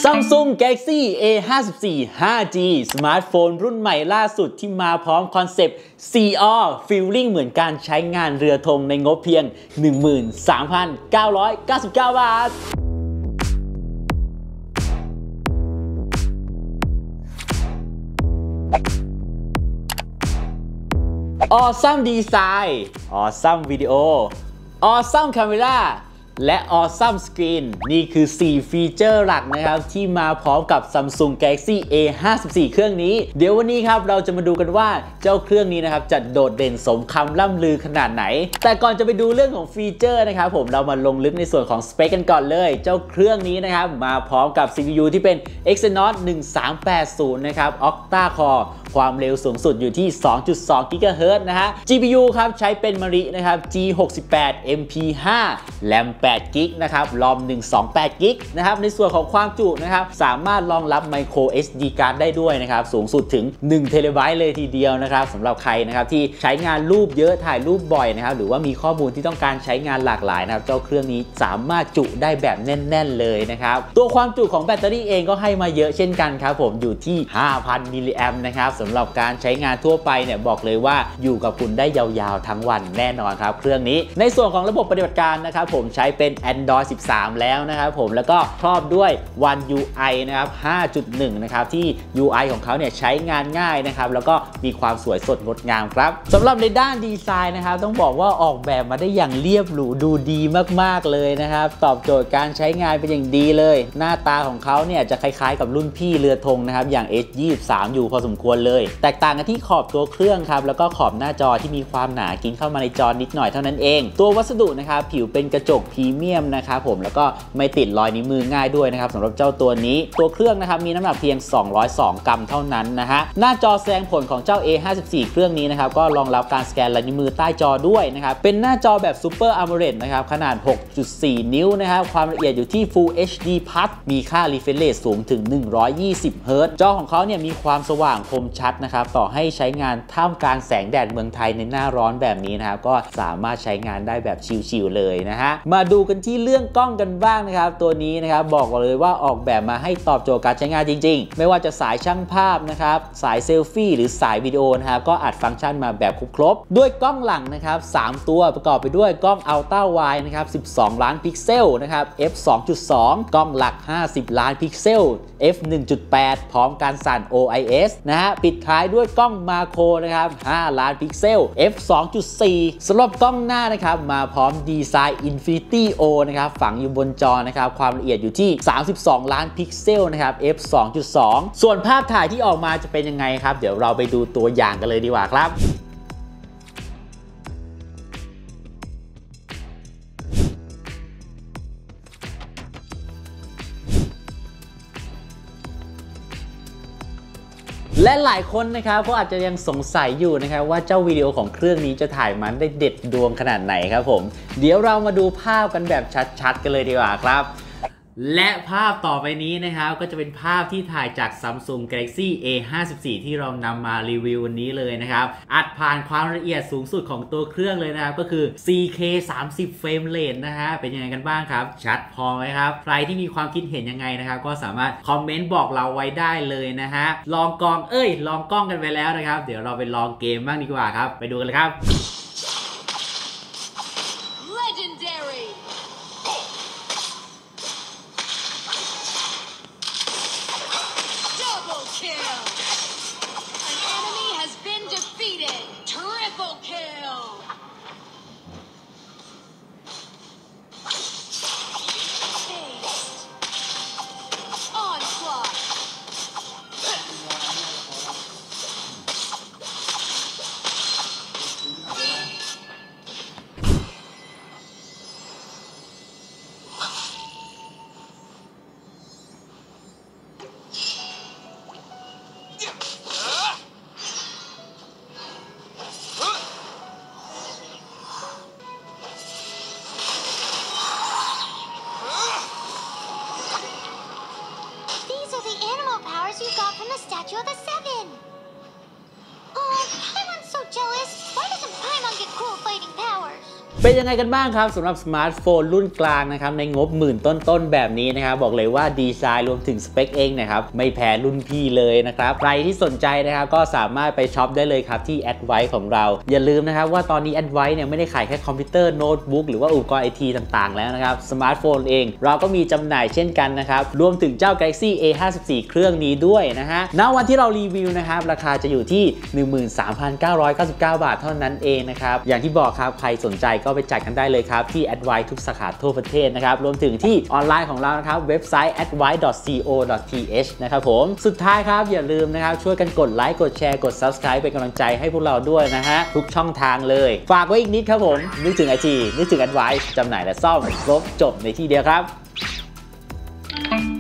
Samsung Galaxy A54 5G สมาร์ทโฟนรุ่นใหม่ล่าสุดที่มาพร้อมคอนเซปต์ 4O Feeling เหมือนการใช้งานเรือธงในงบเพียง 13,999 บาทAwesome Design Awesome Video Awesome Camera และ Awesome Screen นี่คือ 4 ฟีเจอร์หลักนะครับที่มาพร้อมกับ Samsung Galaxy A54 เครื่องนี้เดี๋ยววันนี้ครับเราจะมาดูกันว่าเจ้าเครื่องนี้นะครับจะโดดเด่นสมคำล่ำลือขนาดไหนแต่ก่อนจะไปดูเรื่องของฟีเจอร์นะครับผมเรามาลงลึกในส่วนของสเปคกันก่อนเลยเจ้าเครื่องนี้นะครับมาพร้อมกับ CPU ที่เป็น Exynos 1380 นะครับ Octa Core ความเร็วสูงสุดอยู่ที่ 2.2 GHz นะฮะ GPU ครับใช้เป็น Mali นะครับ G68 MP5 RAM 8 GB นะครับ ROM 128 GB นะครับในส่วนของความจุนะครับสามารถรองรับ Micro SD card ได้ด้วยนะครับสูงสุดถึง1 TB เลยทีเดียวนะครับสำหรับใครนะครับที่ใช้งานรูปเยอะถ่ายรูปบ่อยนะครับหรือว่ามีข้อมูลที่ต้องการใช้งานหลากหลายนะครับเจ้าเครื่องนี้สามารถจุได้แบบแน่นๆเลยนะครับตัวความจุของแบตเตอรี่เองก็ให้มาเยอะเช่นกันครับผมอยู่ที่ 5,000 มิลลิแอมป์นะครับสำหรับการใช้งานทั่วไปเนี่ยบอกเลยว่าอยู่กับคุณได้ยาวๆทั้งวันแน่นอนครับเครื่องนี้ในส่วนของระบบปฏิบัติการนะครับผมใช้เป็น Android 13 แล้วนะครับผมแล้วก็ครอบด้วย One UI นะครับ 5.1 นะครับที่ UI ของเขาเนี่ยใช้งานง่ายนะครับแล้วก็มีความสวยสดงดงามครับสำหรับในด้านดีไซน์นะครับต้องบอกว่าออกแบบมาได้อย่างเรียบหรูดูดีมากๆเลยนะครับตอบโจทย์การใช้งานเป็นอย่างดีเลยหน้าตาของเขาเนี่ยจะคล้ายๆกับรุ่นพี่เรือธงนะครับอย่าง S23 อยู่พอสมควรเลยแตกต่างกันที่ขอบตัวเครื่องครับแล้วก็ขอบหน้าจอที่มีความหนากินเข้ามาในจอนิดหน่อยเท่านั้นเองตัววัสดุนะครับผิวเป็นกระจกพรีเมียมนะครับผมแล้วก็ไม่ติดรอยนิ้วมือง่ายด้วยนะครับสำหรับเจ้าตัวนี้ตัวเครื่องนะครับมีน้ำหนักเพียง202 กรัมเท่านั้นนะฮะหน้าจอแสดงผลของเจ้า A54 เครื่องนี้นะครับก็รองรับการสแกนลายนิ้วมือใต้จอด้วยนะครับเป็นหน้าจอแบบ Super AMOLED นะครับขนาด 6.4 นิ้วนะครับความละเอียดอยู่ที่ Full HD Plus มีค่า refresh rate สูงถึง120 Hz จอของเขาเนี่ยมีความสว่างคมชัดนะครับต่อให้ใช้งานท่ามกลางแสงแดดเมืองไทยในหน้าร้อนแบบนี้นะครับก็สามารถใช้งานได้แบบชิลๆเลยนะฮะมาดูกันที่เรื่องกล้องกันบ้างนะครับตัวนี้นะครับบอกเลยว่าออกแบบมาให้ตอบโจทย์การใช้งานจริงๆไม่ว่าจะสายช่างภาพนะครับสายเซลฟี่หรือสายวิดีโอนะครับก็อัดฟังก์ชันมาแบบครบด้วยกล้องหลังนะครับ3ตัวประกอบไปด้วยกล้อง Ultra Wide นะครับ12 ล้านพิกเซลนะครับ f 2.2 กล้องหลัก50 ล้านพิกเซล f 1.8 พร้อมการสั่น OIS นะฮะปิดท้ายด้วยกล้องมาโครนะครับ5 ล้านพิกเซล f 2.4 สำหรับกล้องหน้านะครับมาพร้อมดีไซน์ Infinity O นะครับฝังอยู่บนจอนะครับความละเอียดอยู่ที่32 ล้านพิกเซลนะครับ f 2.2 ส่วนภาพถ่ายที่ออกมาจะเป็นยังไงครับเดี๋ยวเราไปดูตัวอย่างกันเลยดีกว่าครับและหลายคนนะครับก็อาจจะยังสงสัยอยู่นะครับว่าเจ้าวิดีโอของเครื่องนี้จะถ่ายมันได้เด็ดดวงขนาดไหนครับผมเดี๋ยวเรามาดูภาพกันแบบชัดๆกันเลยดีกว่าครับและภาพต่อไปนี้นะครับก็จะเป็นภาพที่ถ่ายจาก Samsung Galaxy A54 ที่เรานำมารีวิววันนี้เลยนะครับอัดผ่านความละเอียดสูงสุดของตัวเครื่องเลยนะครับก็คือ 4K 30 เฟรมเรทนะฮะเป็นยังไงกันบ้างครับชัดพอไหมครับใครที่มีความคิดเห็นยังไงนะครับก็สามารถคอมเมนต์บอกเราไว้ได้เลยนะฮะลองกล้องกันไปแล้วนะครับเดี๋ยวเราไปลองเกมบ้างดีกว่าครับไปดูกันเลยครับ you got from the Statue of the Seven. Oh, everyone's so jealous. Why doesn't Paimon get cool fighting powers? เป็นยังไงกันบ้างครับสำหรับสมาร์ทโฟนรุ่นกลางนะครับในงบหมื่นต้นๆแบบนี้นะครับบอกเลยว่าดีไซน์รวมถึงสเปคเองนะครับไม่แพ้รุ่นพี่เลยนะครับใครที่สนใจนะครับก็สามารถไปช็อปได้เลยครับที่ Advice ของเราอย่าลืมนะครับว่าตอนนี้ Advice เนี่ยไม่ได้ขายแค่คอมพิวเตอร์โน้ตบุ๊กหรือว่าอุปกรณ์ไอทีต่างๆแล้วนะครับสมาร์ทโฟนเองเราก็มีจำหน่ายเช่นกันนะครับรวมถึงเจ้า Galaxy A54 เครื่องนี้ด้วยนะฮะณวันที่เรารีวิวนะครับราคาจะอยู่ที่ 13,999 บาทเท่านั้นเองนะครับอย่างที่บอกครับใครสนใจก็ไปจัดกันได้เลยครับที่ Advice ทุกสาขาทั่วประเทศนะครับรวมถึงที่ออนไลน์ของเรานะครับเว็บไซต์ advice.co.th นะครับผมสุดท้ายครับอย่าลืมนะครับช่วยกันกดไลค์กดแชร์กด Subscribe เป็นกำลังใจให้พวกเราด้วยนะฮะทุกช่องทางเลยฝากไว้อีกนิดครับผมนึกถึง IT นึกถึง Advice จำหน่ายและซ่อมครบจบในที่เดียวครับ